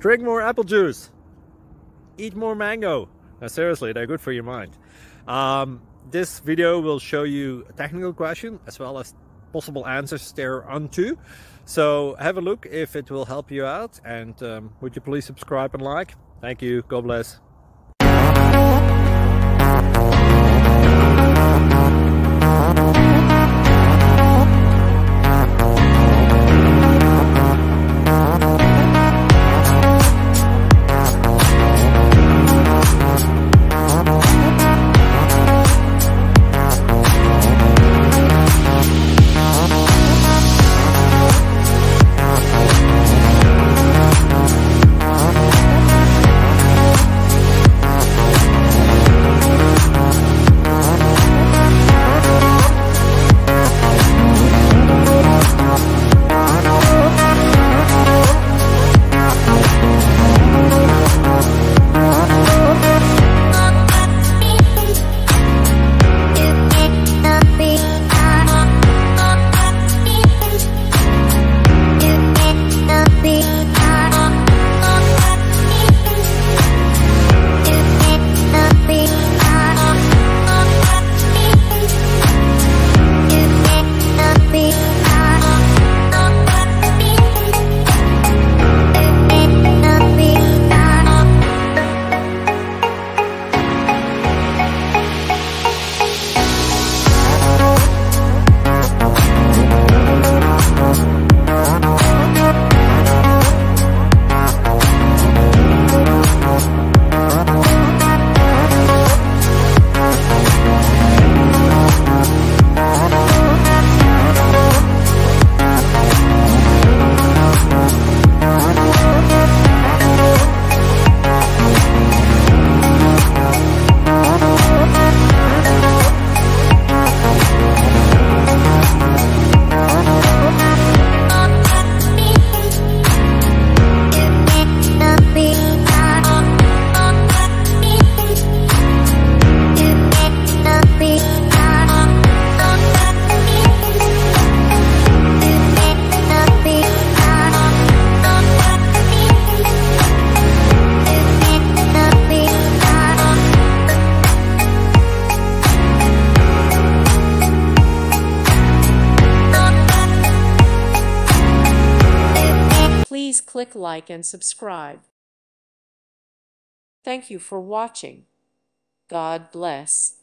Drink more apple juice. Eat more mango. Now, seriously, they're good for your mind. This video will show you a technical question as well as possible answers thereunto. So have a look if it will help you out, and would you please subscribe and like? Thank you. God bless. Please click like and subscribe. Thank you for watching. God bless.